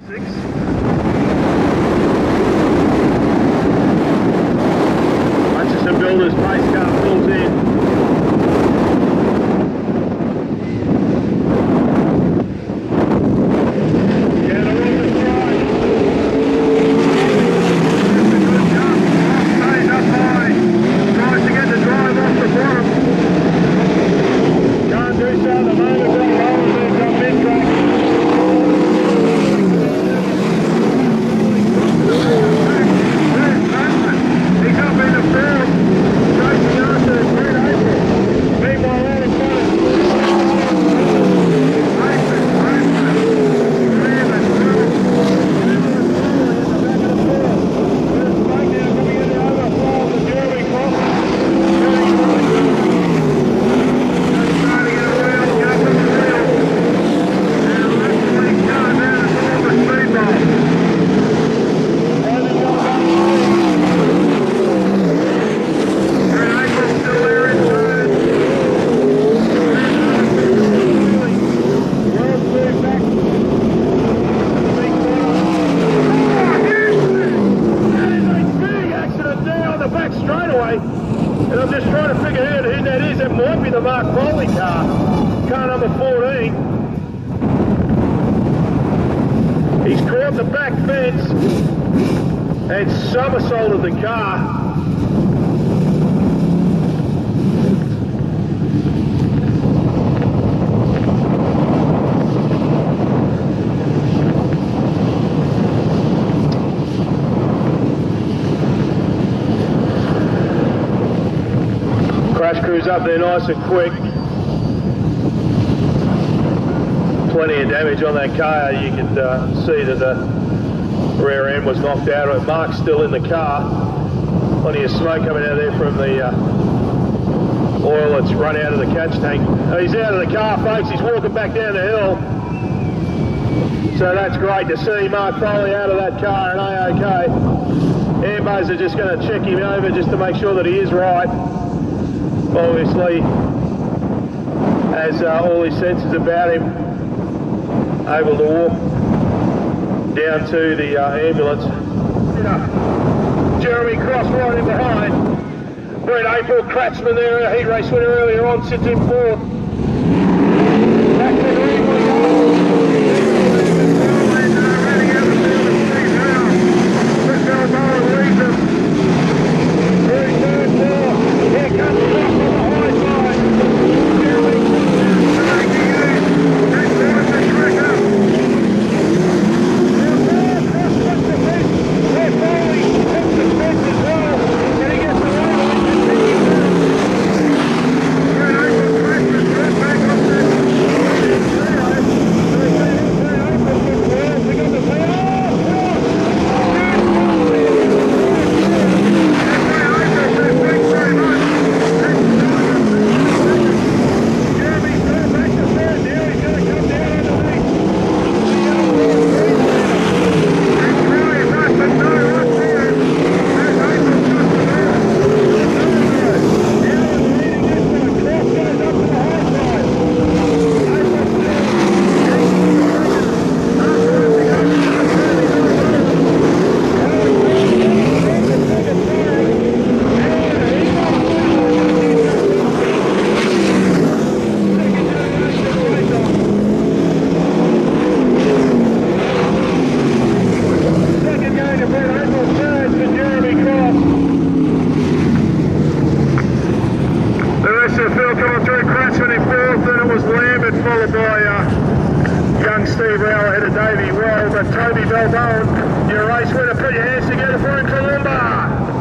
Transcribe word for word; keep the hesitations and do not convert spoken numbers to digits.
Hutchison Builders pace car pulls in. And somersaulted the car. Crash crew's up there nice and quick. Plenty of damage on that car. You can uh, see that the rear end was knocked out. Mark's still in the car. Plenty of smoke coming out of there from the uh, oil that's run out of the catch tank. He's out of the car, folks. He's walking back down the hill. So that's great to see Mark Foley out of that car and A-OK. Airbus are just going to check him over just to make sure that he is right. Obviously, has uh, all his senses about him, able to walk down to the uh, ambulance. Jeremy Cross right in behind. Brett April, Kratzman there, a heat race winner earlier on, sits in fourth. Back to the lead. Here comes Cross on the high side. Toby Balbone, your race winner, put your hands together for him, Columba.